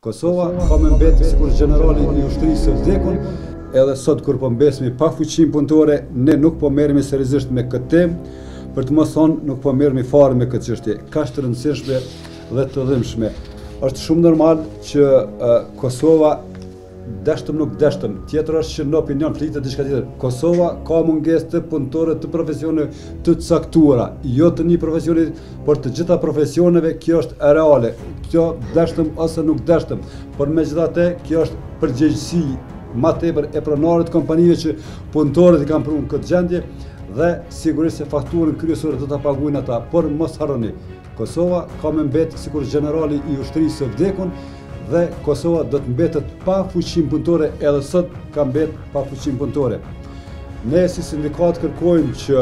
Kosova ka me mbetë sikur generali i ushtrisë së vdekur, edhe sot kur po mbesemi pa fuqinë punëtore, ne nuk po merremi seriozisht me këtë temë, për të mos thonë nuk po merremi fare me këtë çështje. Kaq të rëndësishme dhe të dhimbshme. Është shumë normal që Kosova deshtëm nuk deshtëm, tjetër është që në opinion flitet diçka tjetër. Kosova ka mungesë të punëtorëve të profesione të caktuara, jo të një profesioni, por të gjitha profesioneve kjo është e reale. Kjo deshtëm ose nuk deshtëm, por megjithatë kjo është përgjegjësi ma tepër e pronarit kompanive që punëtorët i kanë prunë këtë gjendje dhe sigurisht se fakturën kryesore do ta paguajnë ata, por mos harroni, Kosova ka me mbetë sikur generali i ushtrisë së vdekur dhe Kosova do të mbetet pa fuqinë punëtore, edhe sot ka mbetë pa fuqinë punëtore. Ne si sindikat kërkojmë që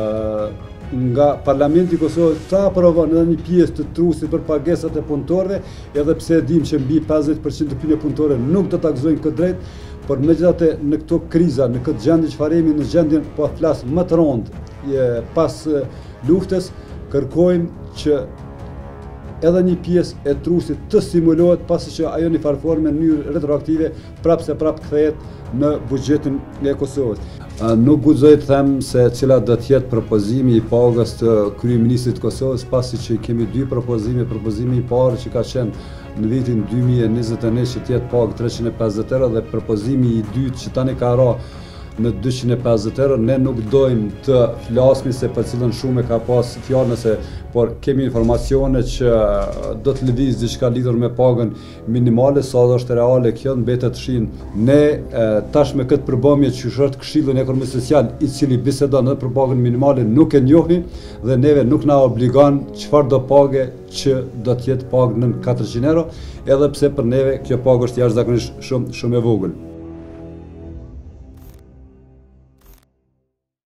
nga Parlamenti i Kosovës ta aprovon edhe një pjesë të trusit për pagesat e punëtorëve, edhe pse e dim që mbi 50% të pyetje punëtore nuk do ta gëzojnë këtë drejt, por megjithatë në këto kriza, në këtë gjendje që faremi në gjendjen po flas më të rëndë pas luftës, kërkojmë që edhe një pjesë e trusit të stimulohet pasi që ajo në farë forme në mënyrë retroaktive prapë kthehet në buxhetin e Kosovës. Nuk guxoj të them se cila do të jetë propozimi i pagës të kryeministrit të Kosovës, pasi që kemi dy propozime. Propozimi i parë që ka qenë në vitin 2021 që të jetë pagë 350 euro dhe propozimi i dytë që tani ka ardhur në 250 euro. Ne nuk dojmë të flasmi se për cilën shumë ka pas fjalë, por kemi informacione që do të lëviz diçka lidhur me pagën minimale, sa është reale kjo mbetet shin. Ne tash me këtë përbëmje që është Këshilli Ekonomik Social i cili bisedon për pagën minimale nuk e njohim dhe neve nuk na obligon çfarë do pagë që do të jetë pagë në 400 euro, edhe pse për neve kjo pagë është jashtëzakonisht shumë e vogël.